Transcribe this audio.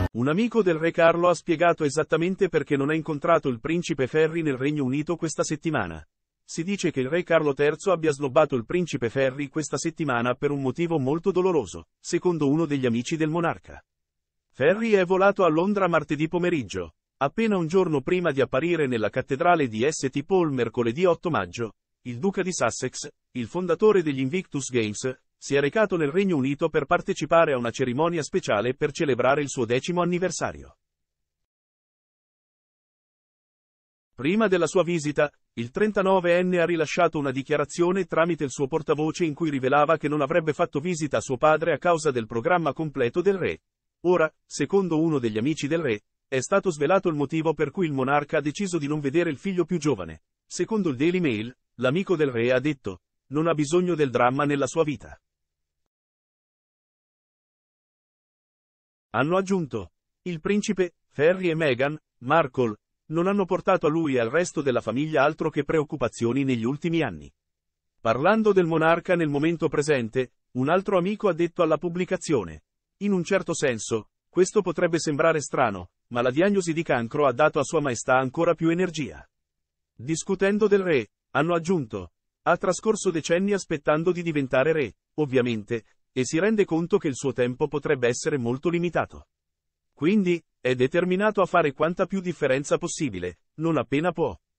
Un amico del re Carlo ha spiegato esattamente perché non ha incontrato il principe Ferri nel Regno Unito questa settimana. Si dice che il re Carlo III abbia snobbato il principe Ferri questa settimana per un motivo molto doloroso, secondo uno degli amici del monarca. Ferri è volato a Londra martedì pomeriggio, appena un giorno prima di apparire nella cattedrale di St. Paul mercoledì 8 maggio. Il duca di Sussex, il fondatore degli Invictus Games, si è recato nel Regno Unito per partecipare a una cerimonia speciale per celebrare il suo 10° anniversario. Prima della sua visita, il 39enne ha rilasciato una dichiarazione tramite il suo portavoce in cui rivelava che non avrebbe fatto visita a suo padre a causa del programma completo del re. Ora, secondo uno degli amici del re, è stato svelato il motivo per cui il monarca ha deciso di non vedere il figlio più giovane. Secondo il Daily Mail, l'amico del re ha detto: non ha bisogno del dramma nella sua vita. Hanno aggiunto: il principe, Harry e Meghan Markle, non hanno portato a lui e al resto della famiglia altro che preoccupazioni negli ultimi anni. Parlando del monarca nel momento presente, un altro amico ha detto alla pubblicazione: in un certo senso, questo potrebbe sembrare strano, ma la diagnosi di cancro ha dato a Sua Maestà ancora più energia. Discutendo del re, hanno aggiunto: ha trascorso decenni aspettando di diventare re, ovviamente, e si rende conto che il suo tempo potrebbe essere molto limitato. Quindi, è determinato a fare quanta più differenza possibile, non appena può.